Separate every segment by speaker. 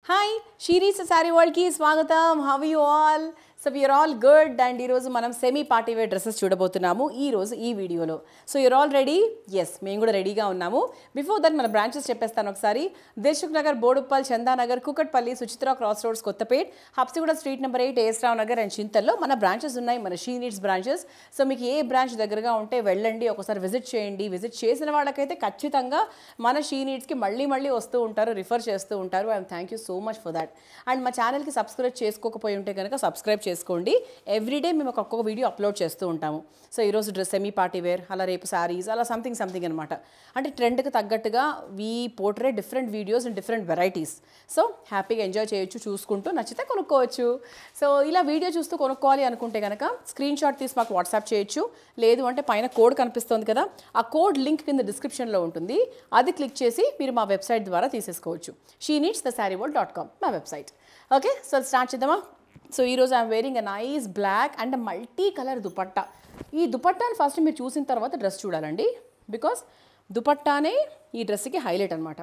Speaker 1: Hi షీరీస్ saree వరల్డ్కి స్వాగతం. How you all? So we are all good and ఈరోజు మనం సెమీ పార్టీ వేర్ డ్రెస్సెస్ చూడబోతున్నాము ఈరోజు ఈ వీడియోలో. So you're all ready? Yes, మేము కూడా రెడీగా ఉన్నాము. బిఫోర్ దట్ మన బ్రాంచెస్ చెప్పేస్తాను ఒకసారి. Dilsukh Nagar, Boduppal, Chandanagar, Kukatpally, Suchitra cross roads, Kothapet, Habsiguda street number 8, S R Nagar and చింతల్లో మన బ్రాంచెస్ ఉన్నాయి, మన షీ నీడ్స్ బ్రాంచెస్. సో మీకు ఏ బ్రాంచ్ దగ్గరగా ఉంటే వెళ్ళండి, ఒకసారి విజిట్ చేయండి. విజిట్ చేసిన వాళ్ళకైతే ఖచ్చితంగా మన షీ నీడ్స్కి మళ్ళీ మళ్ళీ వస్తూ ఉంటారు, రిఫర్ చేస్తూ ఉంటారు. And thank you so much for that. And మా ఛానల్కి సబ్స్క్రైబ్ చేసుకోకపోయి ఉంటే కనుక సబ్స్క్రైబ్ చేసుకోండి. ఎవ్రీడే మేము ఒక్కొక్క వీడియో అప్లోడ్ చేస్తూ ఉంటాము. సో ఈరోజు డ్రెస్ సెమీ పార్టీ వేర్, అలా రేపు శారీస్, అలా సంథింగ్ అనమాట. అంటే ట్రెండ్కి తగ్గట్టుగా we portray different videos and different varieties. So హ్యాపీగా ఎంజాయ్ చేయొచ్చు, చూసుకుంటూ నచ్చితే కొనుక్కోవచ్చు. సో ఇలా వీడియో చూస్తూ కొనుక్కోవాలి అనుకుంటే కనుక స్క్రీన్ షాట్ తీసి మాకు వాట్సాప్ చేయొచ్చు. లేదు అంటే పైన కోడ్ కనిపిస్తుంది కదా, ఆ కోడ్ లింక్ కింద డిస్క్రిప్షన్లో ఉంటుంది. అది క్లిక్ చేసి మీరు మా వెబ్సైట్ ద్వారా తీసేసుకోవచ్చు. sheneedsthesaryworld.com మా వెబ్సైట్. ఓకే, సో స్టార్ట్ చేద్దామా? సో ఈరోజు I'm wearing a nice black and multi colour dupatta. ఈ దుపట్టాని ఫస్ట్ మీరు చూసిన తర్వాత డ్రెస్ చూడాలండి, బికాస్ దుపట్టానే ఈ డ్రెస్కి హైలైట్ అనమాట.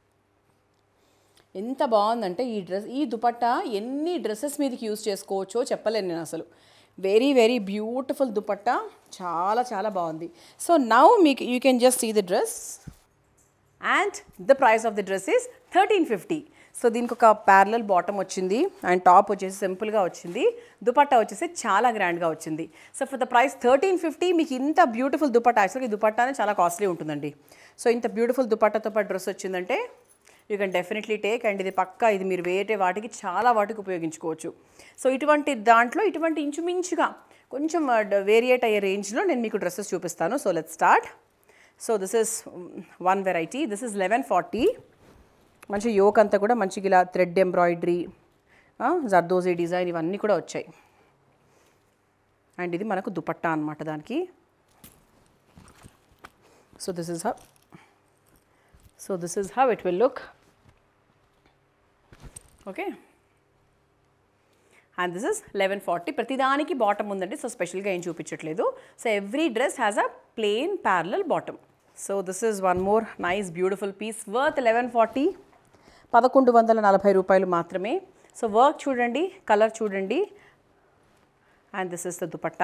Speaker 1: ఎంత బాగుందంటే ఈ దుపట్టా ఎన్ని డ్రెస్సెస్ మీదకి యూజ్ చేసుకోవచ్చో చెప్పలేను నేను అసలు. వెరీ వెరీ బ్యూటిఫుల్ దుపట్టా, చాలా చాలా బాగుంది. సో నౌ మీకు you can just see the dress and the price of the dress is 1350. So దీనికి ఒక ప్యారలల్ బాటమ్ వచ్చింది అండ్ టాప్ వచ్చేసి సింపుల్గా వచ్చింది. దుపట్టా వచ్చేసి చాలా గ్రాండ్గా వచ్చింది. సో ఫర్ ద ప్రైస్ 1350 మీకు ఇంత బ్యూటిఫుల్ దుపట్టా, యాక్చువల్గా ఈ దుపట్టానే చాలా కాస్ట్లీ ఉంటుందండి. సో ఇంత బ్యూటిఫుల్ దుపట్టాతో పాటు డ్రెస్ వచ్చిందంటే you can definitely take. And ఇది పక్కా, ఇది మీరు వేరే వాటికి చాలా వాటికి ఉపయోగించుకోవచ్చు. సో ఇటువంటి దాంట్లో ఇటువంటి ఇంచుమించుగా కొంచెం వేరియేట్ అయ్యే రేంజ్లో నేను మీకు డ్రెస్సెస్ చూపిస్తాను. So let's start. So this is one variety. This is 1140. మంచి యోక్ అంతా కూడా మంచిగా ఇలా థ్రెడ్ ఎంబ్రాయిడరీ, జర్దోజీ డిజైన్ ఇవన్నీ కూడా వచ్చాయి. అండ్ ఇది మనకు దుపట్టా అనమాట దానికి. So this is how it will look. Okay, and this is 1140. ప్రతిదానికి బాటమ్ ఉందండి, సో స్పెషల్గా ఏం చూపించట్లేదు. So every dress has a plain parallel bottom. So this is one more nice beautiful piece worth 1140. 1140 రూపాయలు మాత్రమే. సో వర్క్ చూడండి, colour చూడండి. And this is the dupatta.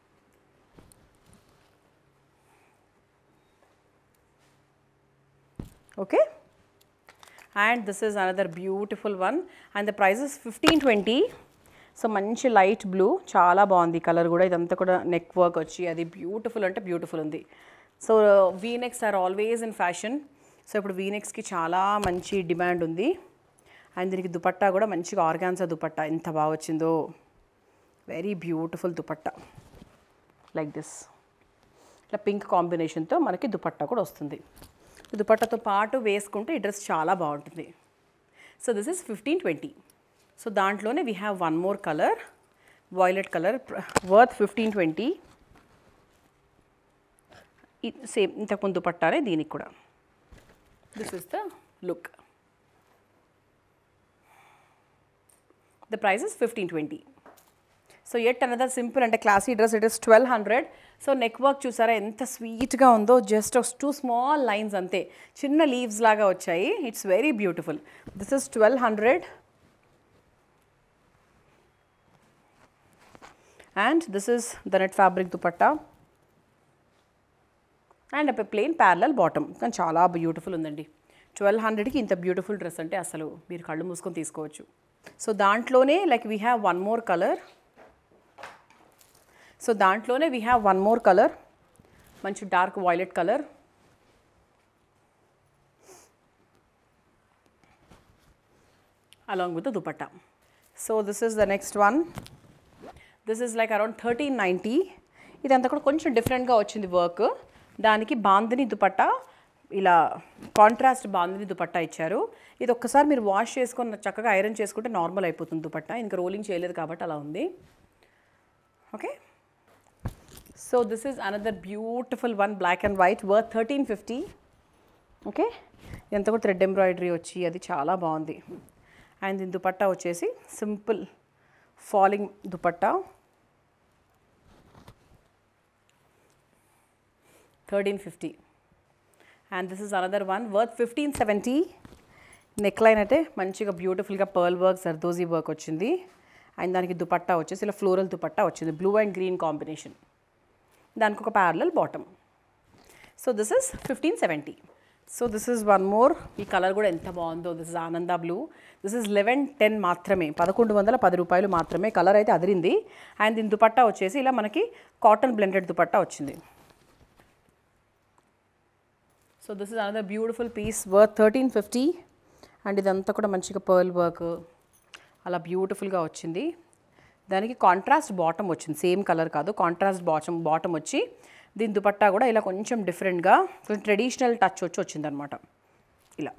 Speaker 1: Okay, and this is another beautiful one and the price is 1520. So మంచి light blue, చాలా బాగుంది colour కూడా. ఇదంతా కూడా నెక్ వర్క్ వచ్చి అది బ్యూటిఫుల్ అంటే బ్యూటిఫుల్ ఉంది. So V necks are always in fashion. So ఇప్పుడు వీనెక్స్కి చాలా మంచి డిమాండ్ ఉంది. అండ్ దీనికి దుపట్టా కూడా మంచిగా ఆర్గాన్జా దుపట్టా, ఎంత బాగా వచ్చిందో. Very beautiful dupatta like this. ఇట్లా పింక్ కాంబినేషన్తో మనకి దుపట్టా కూడా వస్తుంది. దుపట్టాతో పాటు వేసుకుంటే ఈ డ్రెస్ చాలా బాగుంటుంది. So this is 1520. సో దాంట్లోనే we have one more colour, violet colour, worth 1520. Same ఇంతకుముందు దుపట్టానే దీనికి కూడా. This is the look. The price is 1520. So yet another simple అంటే classy dress. It is 1200. So neck work చూసారా ఎంత స్వీట్గా ఉందో. జస్ట్ 2 స్మాల్ లైన్స్ అంతే, చిన్న లీవ్స్ లాగా వచ్చాయి. It's very beautiful. This is 1200. And this is the net fabric dupatta and a plain parallel bottom. కానీ చాలా బ్యూటిఫుల్ ఉందండి. 1200కి ఇంత బ్యూటిఫుల్ డ్రెస్ అంటే అసలు మీరు కళ్ళు మూసుకొని తీసుకోవచ్చు. సో దాంట్లోనే like we have one more colour. So దాంట్లోనే we have one more colour, మంచి dark violet colour. Along with the dupatta. So this is the next one. This is like around 1390. ఇదంతా కూడా కొంచెం డిఫరెంట్గా వచ్చింది వర్క్. దానికి బాందిని దుపట్టా, ఇలా కాంట్రాస్ట్ బాందిని దుపట్టా ఇచ్చారు. ఇది ఒక్కసారి మీరు వాష్ చేసుకొని చక్కగా ఐరన్ చేసుకుంటే నార్మల్ అయిపోతుంది దుపట్టా. ఇంకా రోలింగ్ చేయలేదు కాబట్టి అలా ఉంది. Okay, so this is another beautiful one, black and white, worth 1350. Okay, ఇదంతా కూడా థ్రెడ్ ఎంబ్రాయిడరీ వచ్చి అది చాలా బాగుంది. అండ్ దీని దుపట్టా వచ్చేసి simple falling dupatta, 1350. And this is another one worth 1570. Neck line అయితే మంచిగా బ్యూటిఫుల్గా పర్ల్ వర్క్ జర్దోజీ వర్క్ వచ్చింది. అండ్ దానికి దుపట్టా వచ్చేసి ఇలా ఫ్లోరల్ దుపట్టా వచ్చింది, బ్లూ అండ్ గ్రీన్ కాంబినేషన్. దానికి ఒక parallel bottom. So this is 1570. So this is one more. ఈ కలర్ కూడా ఎంత బాగుందో. దిస్ ఇస్ ఆనంద బ్లూ. దిస్ ఇస్ 1110 మాత్రమే, 1110 రూపాయలు మాత్రమే. కలర్ అయితే అదిరింది. అండ్ దీని దుపట్టా వచ్చేసి ఇలా మనకి కాటన్ బ్లెండెడ్ దుపట్టా వచ్చింది. So this is another beautiful piece worth 1350. And ఇదంతా కూడా మంచిగా పర్ల్ వర్క్ అలా బ్యూటిఫుల్గా వచ్చింది. దానికి కాంట్రాస్ట్ బాటమ్ వచ్చింది, సేమ్ కలర్ కాదు, కాంట్రాస్ట్ బాటమ్ వచ్చి దీని దుపట్టా కూడా ఇలా కొంచెం డిఫరెంట్గా కొంచెం ట్రెడిషనల్ టచ్ వచ్చిందనమాట ఇలా.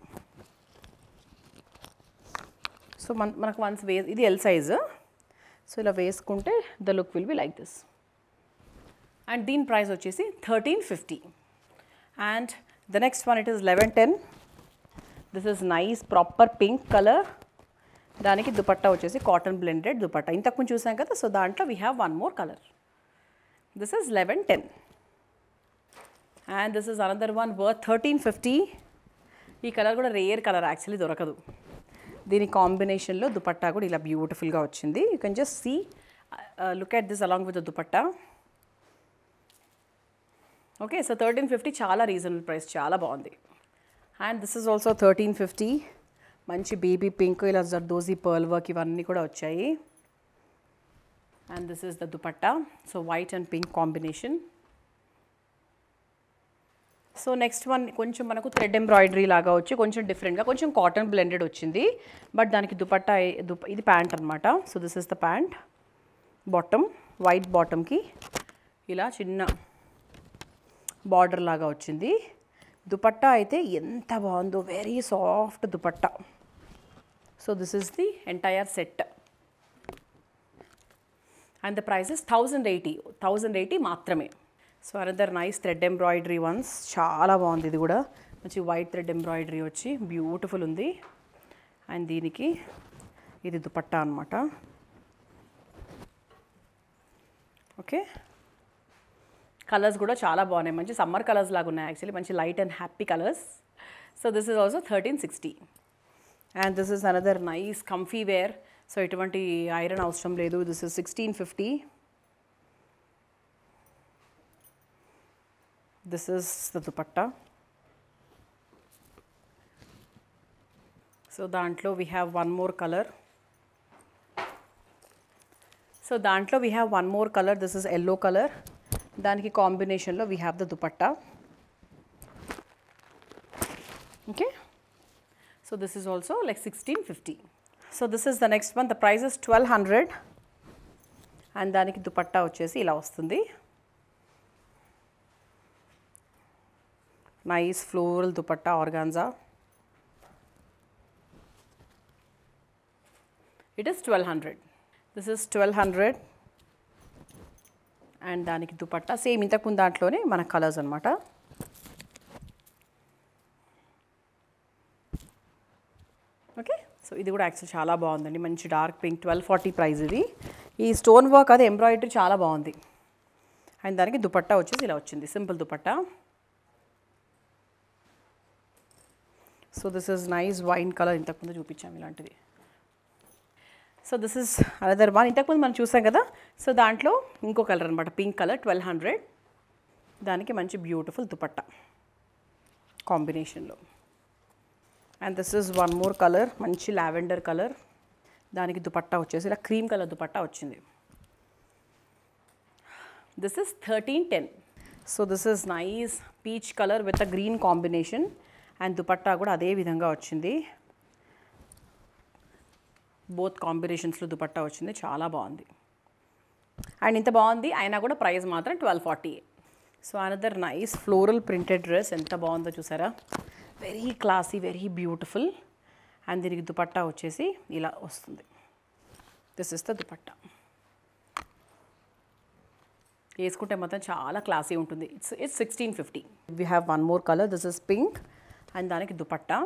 Speaker 1: సో మనకు వన్స్ ఇది ఎల్ సైజు. సో ఇలా వేసుకుంటే the look will be like this. And దీని ప్రైస్ వచ్చేసి 1350. And the next one it is 1110. This is nice proper pink colour. దానికి దుపట్టా వచ్చేసి కాటన్ బ్లెండెడ్ దుపట్టా. ఇంతకుముందు చూసాం కదా, సో దాంట్లో we have one more colour. This is 1110. And this is another one worth 1350. ఈ colour కూడా రేర్ కలర్, యాక్చువల్లీ దొరకదు. దీని కాంబినేషన్లో దుపట్టా కూడా ఇలా బ్యూటిఫుల్గా వచ్చింది. You can just see, look at this along with the dupatta. Okay, so 1350 చాలా రీజనబుల్ ప్రైస్, చాలా బాగుంది. And this is also 1350. మంచి బేబీ పింక్, ఇలా జర్దోజీ పర్ల్ వర్క్ ఇవన్నీ కూడా వచ్చాయి. And this is the dupatta. So white and pink combination. So next one కొంచెం మనకు థ్రెడ్ ఎంబ్రాయిడరీ లాగా వచ్చి కొంచెం డిఫరెంట్గా కొంచెం కాటన్ బ్లెండెడ్ వచ్చింది. బట్ దానికి దుపట్టా ఇది ప్యాంట్ అనమాట. So this is the pant. Bottom white బాటమ్కి ఇలా చిన్న బార్డర్ లాగా వచ్చింది. దుపట్టా అయితే ఎంత బాగుందో, very soft dupatta. So this is the entire set. And the price is 1080 మాత్రమే. So another nice thread embroidery ones, చాలా బాగుంది. ఇది కూడా మంచి వైట్ థ్రెడ్ ఎంబ్రాయిడరీ వచ్చి బ్యూటిఫుల్ ఉంది. అండ్ దీనికి ఇది దుపట్టా అనమాట. ఓకే, కలర్స్ కూడా చాలా బాగున్నాయి, మంచి సమ్మర్ కలర్స్ లాగా ఉన్నాయి యాక్చువల్లీ, మంచి light and happy colours. So this is also 1360. And this is another nice comfy wear. So ఎటువంటి ఐరన్ అవసరం లేదు. This is 1650. This is the dupatta. So దాంట్లో we have one more colour. This is yellow colour. దానికి కాంబినేషన్లో we have the dupatta. Okay, so this is also like 1650. So this is the next one. The price is 1200. And దానికి దుపట్టా వచ్చేసి ఇలా వస్తుంది. Nice floral dupatta organza. It is 1200. This is 1200. And దానికి dupatta same ఇంతకుముందు దాంట్లోనే మన కలర్స్ అనమాట. ఓకే, సో ఇది కూడా యాక్చువల్ చాలా బాగుందండి, మంచి డార్క్ పింక్. 1240 ప్రైస్ ఇది. ఈ స్టోన్ వర్క్ అది ఎంబ్రాయిడరీ చాలా బాగుంది. అండ్ దానికి దుపట్టా వచ్చేసి ఇలా వచ్చింది, simple dupatta. So this is nice wine colour, ఇంతకుముందు చూపించాము ఇలాంటిది. So this is another one. ఇంతకుముందు మనం చూసాం కదా, సో దాంట్లో ఇంకో కలర్ అనమాట, పింక్ కలర్. 1200. దానికి మంచి బ్యూటిఫుల్ దుపట్టా కాంబినేషన్లో. And this is one more colour, మంచి లావెండర్ కలర్. దానికి దుపట్టా వచ్చేసి ఇలా క్రీమ్ కలర్ దుపట్టా వచ్చింది. This is 1310. So this is nice peach colour with a green combination. And dupatta కూడా అదే విధంగా వచ్చింది. బోత్ కాంబినేషన్స్లో దుపట్టా వచ్చింది, చాలా బాగుంది. అండ్ ఇంత బాగుంది అయినా కూడా ప్రైస్ మాత్రం 1240. So another nice floral printed dress, ఎంత బాగుందో చూసారా, very classy, very beautiful. And దీనికి దుపట్టా వచ్చేసి ఇలా వస్తుంది. This is the dupatta. వేసుకుంటే మాత్రం చాలా క్లాసీ ఉంటుంది. It's 1650. We have one more colour. This is pink. And దానికి dupatta.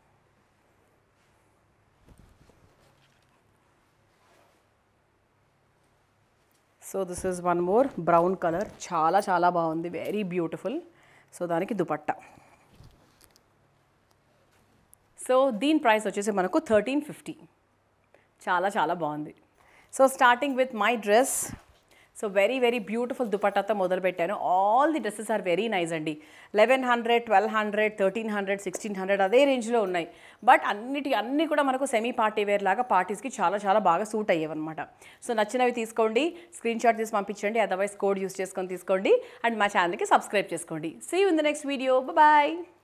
Speaker 1: So this is one more brown colour, చాలా చాలా బాగుంది, వెరీ బ్యూటిఫుల్. సో దానికి దుపట్టా. సో దీని ప్రైస్ వచ్చేసి మనకు 1350. చాలా చాలా బాగుంది. So starting with my dress. So very very beautiful దుపట్టాతో మొదలు పెట్టాను. All the dresses are very nice అండి. 1100, 1200, 1300, 1600 అదే రేంజ్లో ఉన్నాయి. బట్ అన్నీ కూడా మనకు సెమీ పార్టీ వేర్ లాగా పార్టీస్కి చాలా చాలా బాగా సూట్ అయ్యేవన్నమాట. సో నచ్చినవి తీసుకోండి, స్క్రీన్ షాట్ తీసి పంపించండి, అదర్వైజ్ కోడ్ యూస్ చేసుకొని తీసుకోండి. అండ్ మా ఛానల్కి సబ్స్క్రైబ్ చేసుకోండి. See you in the next video. Bye.